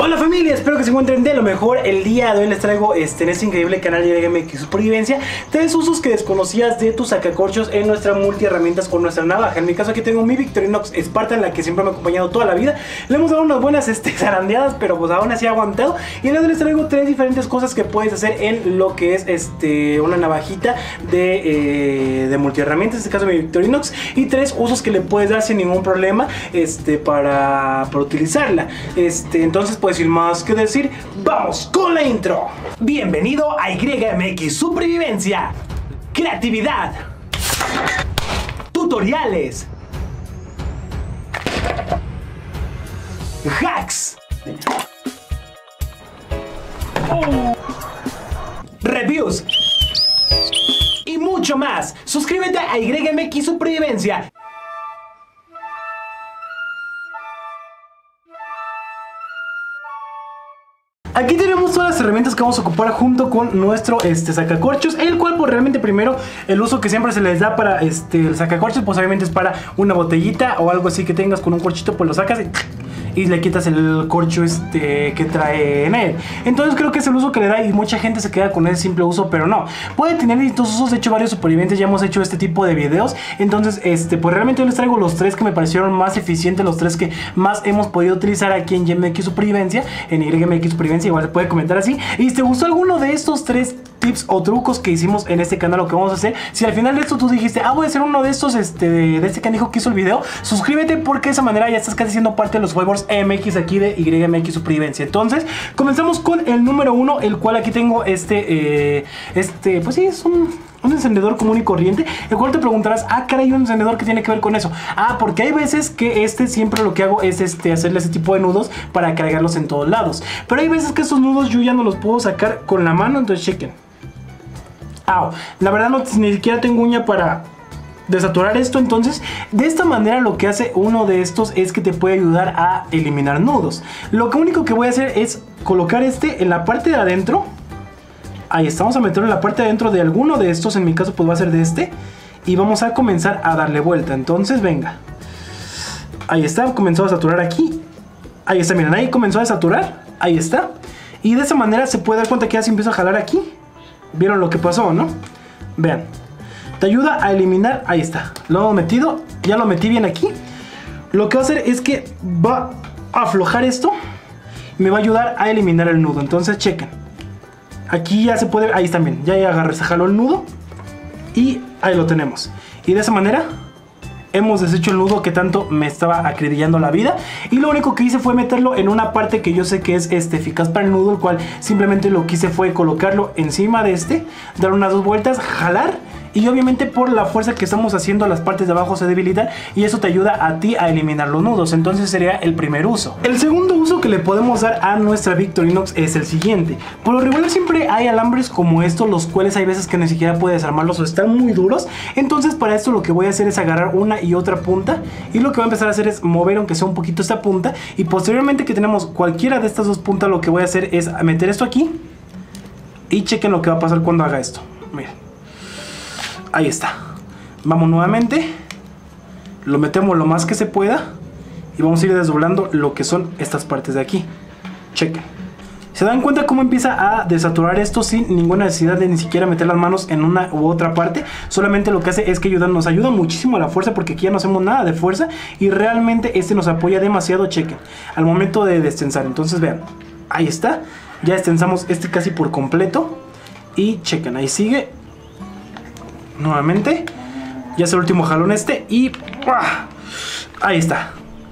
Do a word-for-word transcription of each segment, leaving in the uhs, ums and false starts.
Hola familia, espero que se encuentren de lo mejor. El día de hoy les traigo este, en este increíble canal de Y G M X Supervivencia tres usos que desconocías de tus sacacorchos en nuestra multiherramientas con nuestra navaja. En mi caso aquí tengo mi Victorinox Spartan, la que siempre me ha acompañado toda la vida. Le hemos dado unas buenas este, zarandeadas, pero pues aún así ha aguantado. Y el día de hoy les traigo tres diferentes cosas que puedes hacer en lo que es este, una navajita de, eh, de multiherramientas, en este caso mi Victorinox. Y tres usos que le puedes dar sin ningún problema este, para, para utilizarla. Este, entonces pues sin más que decir, vamos con la intro. Bienvenido a Y G M X Supervivencia. Creatividad, tutoriales, hacks, oh, reviews y mucho más. Suscríbete a Y G M X Supervivencia. Aquí tenemos todas las herramientas que vamos a ocupar junto con nuestro este, sacacorchos, el cual pues realmente primero el uso que siempre se les da para este, el sacacorchos pues obviamente es para una botellita o algo así que tengas con un corchito, pues lo sacas y... y le quitas el corcho este que trae en él. Entonces creo que es el uso que le da y mucha gente se queda con ese simple uso, pero no. Puede tener distintos usos, de hecho varios supervivientes ya hemos hecho este tipo de videos. Entonces este pues realmente yo les traigo los tres que me parecieron más eficientes, los tres que más hemos podido utilizar aquí en Y G M X Supervivencia, en Y G M X Supervivencia, igual se puede comentar así. Y si te gustó alguno de estos tres tips o trucos que hicimos en este canal, lo que vamos a hacer, si al final de esto tú dijiste, ah, voy a hacer uno de estos, este, de, de este canijo que hizo el video, suscríbete porque de esa manera ya estás casi siendo parte de los Webers M X aquí de Y G M X Supervivencia. Entonces, comenzamos con el número uno, el cual aquí tengo este, eh, este, pues sí, es un... un encendedor común y corriente, el cual te preguntarás, ah, caray, un encendedor que tiene que ver con eso. Ah, porque hay veces que este siempre lo que hago es este, hacerle ese tipo de nudos para cargarlos en todos lados. Pero hay veces que estos nudos yo ya no los puedo sacar con la mano, entonces chequen. Ah, la verdad no, ni siquiera tengo uña para desaturar esto. Entonces de esta manera lo que hace uno de estos es que te puede ayudar a eliminar nudos. Lo único que voy a hacer es colocar este en la parte de adentro. Ahí está, vamos a meterlo en la parte de adentro de alguno de estos. En mi caso pues va a ser de este. Y vamos a comenzar a darle vuelta. Entonces venga. Ahí está, comenzó a saturar aquí. Ahí está, miren, ahí comenzó a saturar. Ahí está. Y de esa manera se puede dar cuenta que ya se empieza a jalar aquí. ¿Vieron lo que pasó, no? Vean. Te ayuda a eliminar, ahí está. Lo hemos metido, ya lo metí bien aquí. Lo que va a hacer es que va a aflojar esto y me va a ayudar a eliminar el nudo. Entonces chequen. Aquí ya se puede, ahí está bien. Ya agarré, se jaló el nudo y ahí lo tenemos. Y de esa manera hemos deshecho el nudo que tanto me estaba acribillando la vida. Y lo único que hice fue meterlo en una parte que yo sé que es este, eficaz para el nudo, el cual simplemente lo que hice fue colocarlo encima de este, dar unas dos vueltas, jalar. Y obviamente por la fuerza que estamos haciendo las partes de abajo se debilitan y eso te ayuda a ti a eliminar los nudos. Entonces sería el primer uso. El segundo uso que le podemos dar a nuestra Victorinox es el siguiente. Por lo regular siempre hay alambres como estos, los cuales hay veces que ni siquiera puedes desarmarlos o están muy duros. Entonces para esto lo que voy a hacer es agarrar una y otra punta y lo que voy a empezar a hacer es mover aunque sea un poquito esta punta. Y posteriormente que tenemos cualquiera de estas dos puntas, lo que voy a hacer es meter esto aquí y chequen lo que va a pasar cuando haga esto. Miren. Ahí está. Vamos nuevamente. Lo metemos lo más que se pueda. Y vamos a ir desdoblando lo que son estas partes de aquí. Chequen. ¿Se dan cuenta cómo empieza a desaturar esto sin ninguna necesidad de ni siquiera meter las manos en una u otra parte? Solamente lo que hace es que ayuda, nos ayuda muchísimo a la fuerza, porque aquí ya no hacemos nada de fuerza. Y realmente este nos apoya demasiado, chequen, al momento de destensar. Entonces vean, ahí está. Ya destensamos este casi por completo. Y chequen, ahí sigue. Nuevamente. Ya es el último jalón este. Y ¡pah! Ahí está.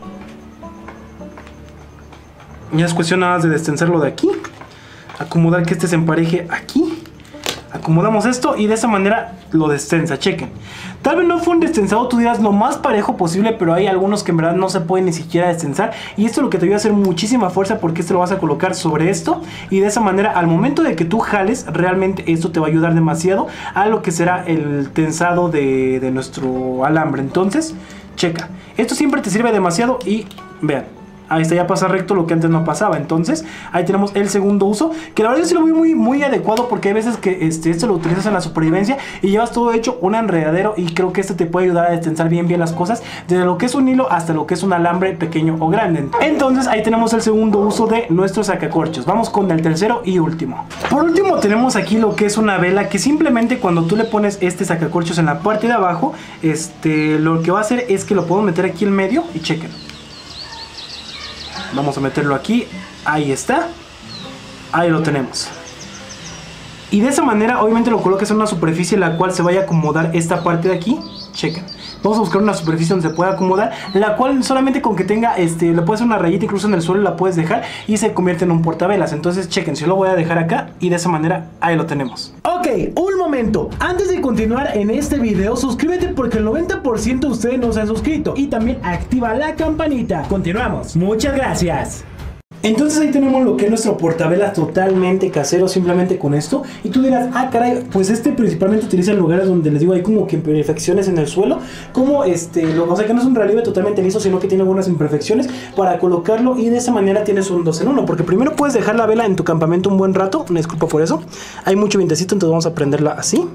Ya es cuestión nada más de destensarlo de aquí. Acomodar que este se empareje aquí. Acomodamos esto y de esa manera lo destensa, chequen. Tal vez no fue un destensado, tú dirás, lo más parejo posible, pero hay algunos que en verdad no se pueden ni siquiera destensar. Y esto es lo que te ayuda a hacer muchísima fuerza, porque esto lo vas a colocar sobre esto. Y de esa manera, al momento de que tú jales, realmente esto te va a ayudar demasiado a lo que será el tensado de, de nuestro alambre. Entonces, checa. Esto siempre te sirve demasiado y vean. Ahí está, ya pasa recto lo que antes no pasaba. Entonces, ahí tenemos el segundo uso, que la verdad sí lo veo muy, muy adecuado, porque hay veces que este, esto lo utilizas en la supervivencia y llevas todo hecho un enredadero, y creo que este te puede ayudar a destensar bien bien las cosas, desde lo que es un hilo hasta lo que es un alambre pequeño o grande. Entonces, ahí tenemos el segundo uso de nuestro sacacorchos. Vamos con el tercero y último. Por último, tenemos aquí lo que es una vela, que simplemente cuando tú le pones este sacacorchos en la parte de abajo, este, lo que va a hacer es que lo podemos meter aquí en medio y chequen. Vamos a meterlo aquí, ahí está, ahí lo tenemos. Y de esa manera obviamente lo colocas en una superficie en la cual se vaya a acomodar esta parte de aquí, chequen. Vamos a buscar una superficie donde se pueda acomodar, la cual solamente con que tenga, este, le puedes hacer una rayita incluso en el suelo, la puedes dejar y se convierte en un portavelas. Entonces chequen, yo lo voy a dejar acá y de esa manera ahí lo tenemos. Ok, un momento, antes de continuar en este video, suscríbete porque el noventa por ciento de ustedes no se han suscrito, y también activa la campanita. Continuamos, muchas gracias. Entonces ahí tenemos lo que es nuestro portavelas totalmente casero, simplemente con esto. Y tú dirás, ah caray, pues este principalmente utiliza en lugares donde les digo hay como que imperfecciones en el suelo, como este, lo, o sea que no es un relieve totalmente liso, sino que tiene algunas imperfecciones para colocarlo, y de esa manera tienes un dos en uno, porque primero puedes dejar la vela en tu campamento un buen rato. Una disculpa por eso, hay mucho vientecito, entonces vamos a prenderla así.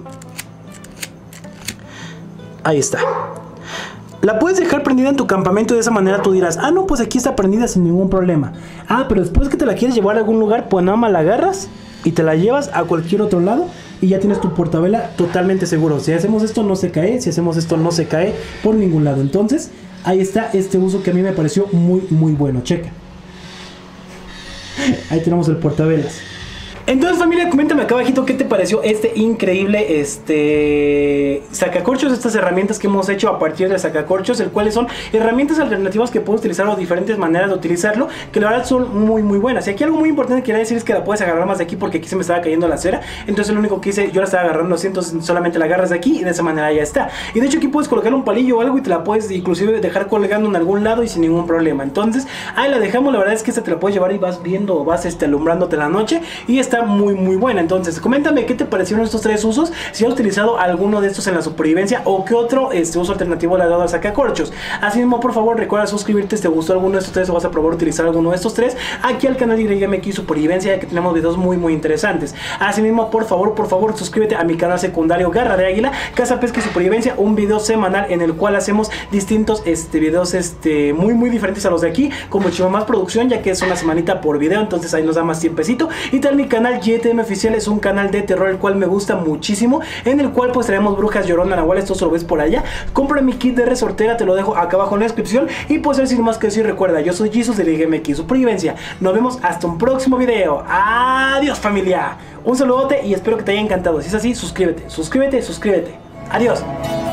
Ahí está. La puedes dejar prendida en tu campamento, y de esa manera tú dirás, ah no, pues aquí está prendida sin ningún problema. Ah, pero después que te la quieres llevar a algún lugar, pues nada más la agarras y te la llevas a cualquier otro lado y ya tienes tu portavela totalmente seguro. Si hacemos esto no se cae, si hacemos esto no se cae por ningún lado. Entonces ahí está este uso que a mí me pareció muy muy bueno, checa. Ahí tenemos el portavelas. Entonces familia, coméntame acá abajito qué te pareció este increíble este sacacorchos, estas herramientas que hemos hecho a partir de sacacorchos, el cuales son herramientas alternativas que puedes utilizar o diferentes maneras de utilizarlo, que la verdad son muy muy buenas. Y aquí algo muy importante que quería decir es que la puedes agarrar más de aquí, porque aquí se me estaba cayendo la cera, entonces lo único que hice, yo la estaba agarrando así, entonces solamente la agarras de aquí y de esa manera ya está. Y de hecho aquí puedes colocar un palillo o algo y te la puedes inclusive dejar colgando en algún lado y sin ningún problema. Entonces ahí la dejamos, la verdad es que esta te la puedes llevar y vas viendo o vas este, alumbrándote la noche, y está muy muy buena. Entonces coméntame qué te parecieron estos tres usos, si has utilizado alguno de estos en la supervivencia o qué otro este, uso alternativo le has dado al sacacorchos. Asimismo, por favor recuerda suscribirte si te gustó alguno de estos tres o vas a probar utilizar alguno de estos tres aquí al canal Y M X Supervivencia, ya que tenemos videos muy muy interesantes. Asimismo, por favor, por favor suscríbete a mi canal secundario Garra de Águila, Caza, Pesca y Supervivencia, un video semanal en el cual hacemos distintos este, videos este, muy muy diferentes a los de aquí, con muchísima más producción, ya que es una semanita por video, entonces ahí nos da más tiempecito. Y también mi canal Y T M Oficial es un canal de terror el cual me gusta muchísimo, en el cual pues traemos brujas, llorona, nahuales, todo eso lo ves por allá. Compra mi kit de resortera, te lo dejo acá abajo en la descripción. Y pues sin más que decir, recuerda, yo soy Jesus de Y M X Supervivencia. Nos vemos hasta un próximo video. Adiós familia, un saludote y espero que te haya encantado. Si es así, suscríbete, suscríbete, suscríbete. Adiós.